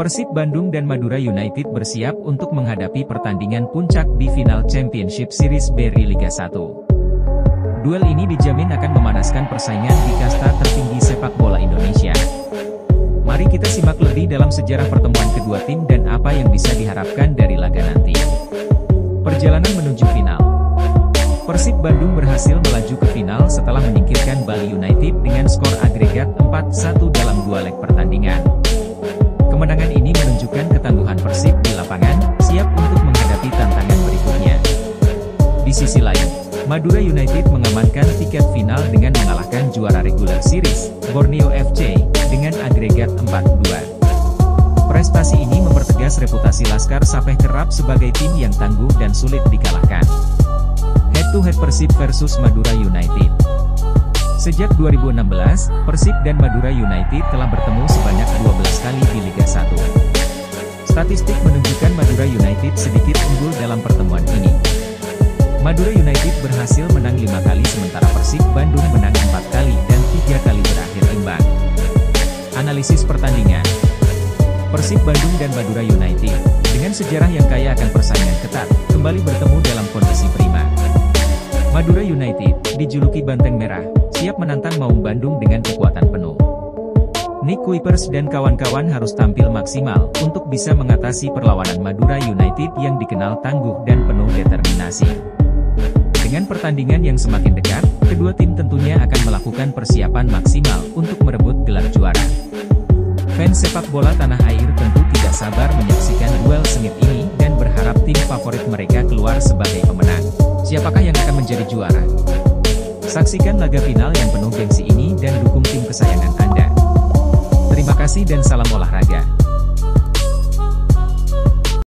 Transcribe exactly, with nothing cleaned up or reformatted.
Persib Bandung dan Madura United bersiap untuk menghadapi pertandingan puncak di final Championship Series B R I Liga satu. Duel ini dijamin akan memanaskan persaingan di kasta tertinggi sepak bola Indonesia. Mari kita simak lebih dalam sejarah pertemuan kedua tim dan apa yang bisa diharapkan dari laga nanti. Perjalanan menuju final. Persib Bandung berhasil melaju ke final setelah menyingkirkan Bali United dengan skor agregat empat satu dalam dua leg pertandingan. Kemenangan ini menunjukkan ketangguhan Persib di lapangan, siap untuk menghadapi tantangan berikutnya. Di sisi lain, Madura United mengamankan tiket final dengan mengalahkan juara regular series, Borneo F C, dengan agregat empat dua. Prestasi ini mempertegas reputasi Laskar Sapeh Kerap sebagai tim yang tangguh dan sulit dikalahkan. Head-to-head Persib versus Madura United. Sejak dua ribu enam belas, Persib dan Madura United telah bertemu sebanyak dua belas kali di Liga satu. Statistik menunjukkan Madura United sedikit unggul dalam pertemuan ini. Madura United berhasil menang lima kali sementara Persib Bandung menang empat kali dan tiga kali berakhir imbang. Analisis pertandingan. Persib Bandung dan Madura United, dengan sejarah yang kaya akan persaingan ketat, kembali bertemu dalam kondisi prima. Madura United, dijuluki Banteng Merah, siap menantang Maung Bandung dengan kekuatan penuh. Nick Kuipers dan kawan-kawan harus tampil maksimal untuk bisa mengatasi perlawanan Madura United yang dikenal tangguh dan penuh determinasi. Dengan pertandingan yang semakin dekat, kedua tim tentunya akan melakukan persiapan maksimal untuk merebut gelar juara. Fans sepak bola tanah air tentu tidak sabar menyaksikan duel sengit ini dan berharap tim favorit mereka keluar sebagai pemenang. Siapakah yang akan menjadi juara? Saksikan laga final yang penuh gengsi ini dan dukung tim kesayangan Anda. Terima kasih dan salam olahraga.